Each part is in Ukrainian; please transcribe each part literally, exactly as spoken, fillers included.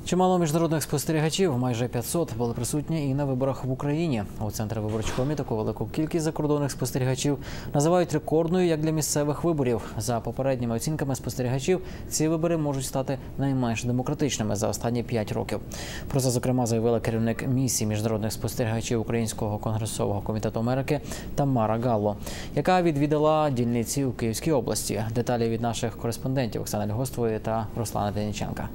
Чимало міжнародних спостерігачів, майже п'ятсот, були присутні і на виборах в Україні. У Центрі виборчкомі таку велику кількість закордонних спостерігачів називають рекордною як для місцевих виборів. За попередніми оцінками спостерігачів, ці вибори можуть стати найменш демократичними за останні п'ять років. Про це, зокрема, заявила керівник місії міжнародних спостерігачів Українського конгресового комітету Америки Тамара Галло, яка відвідала дільниці у Київській області. Деталі від наших кореспондентів Оксани Льгостової та Руслана Дениченка.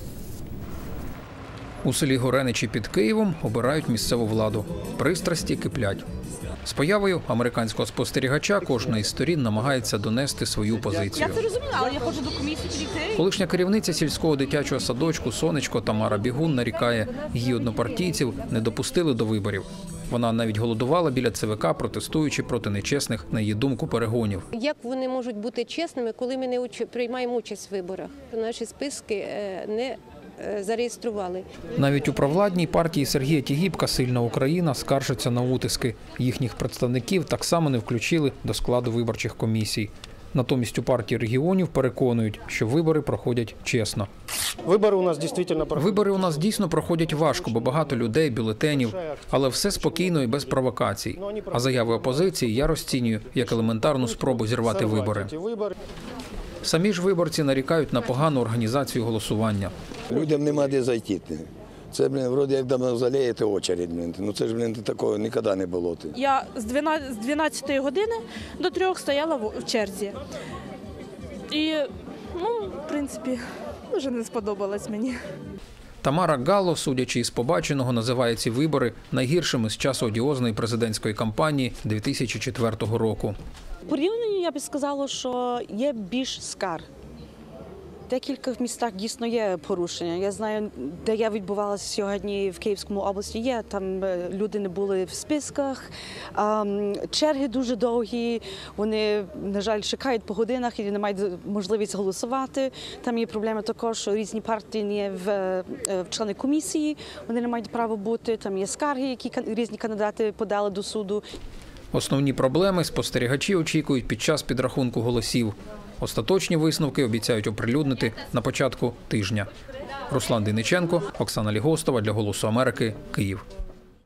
У селі Гореничі під Києвом обирають місцеву владу. Пристрасті киплять. З появою американського спостерігача кожна із сторін намагається донести свою позицію. Я це розумію, але я ходжу до комісії дітей. Колишня керівниця сільського дитячого садочку «Сонечко» Тамара Бігун нарікає, її однопартійців не допустили до виборів. Вона навіть голодувала біля ЦВК, протестуючи проти нечесних, на її думку, перегонів. Як вони можуть бути чесними, коли ми не приймаємо участь в виборах? Наші списки не зареєстрували. Навіть у провладній партії Сергія Тігіпка «Сильна Україна» скаржаться на утиски. Їхніх представників так само не включили до складу виборчих комісій. Натомість у партії регіонів переконують, що вибори проходять чесно. Вибори у нас дійсно Вибори у нас дійсно проходять важко, бо багато людей, бюлетенів, але все спокійно і без провокацій. А заяви опозиції я розцінюю як елементарну спробу зірвати вибори. Самі ж виборці нарікають на погану організацію голосування. Людям нема де зайти. Це, блин, вроді як до мавзолея, це очередь, блин. Ну це ж, блин, такого ніколи не було. Я з дванадцятої години до трьох стояла в черзі. І, ну, в принципі, дуже не сподобалось мені. Тамара Галло, судячи із побаченого, називає ці вибори найгіршими з часу одіозної президентської кампанії дві тисячі четвертого року. Порівняно, я б сказала, що є більш скарг. В декількох містах дійсно є порушення. Я знаю, де я відбувалася сьогодні в Київському області, є, там люди не були в списках, черги дуже довгі, вони, на жаль, чекають по годинах і не мають можливість голосувати. Там є проблеми також, що різні партії не є в, в члени комісії, вони не мають права бути, там є скарги, які різні кандидати подали до суду. Основні проблеми спостерігачі очікують під час підрахунку голосів. Остаточні висновки обіцяють оприлюднити на початку тижня. Руслан Дениченко, Оксана Льгостова для «Голосу Америки», Київ.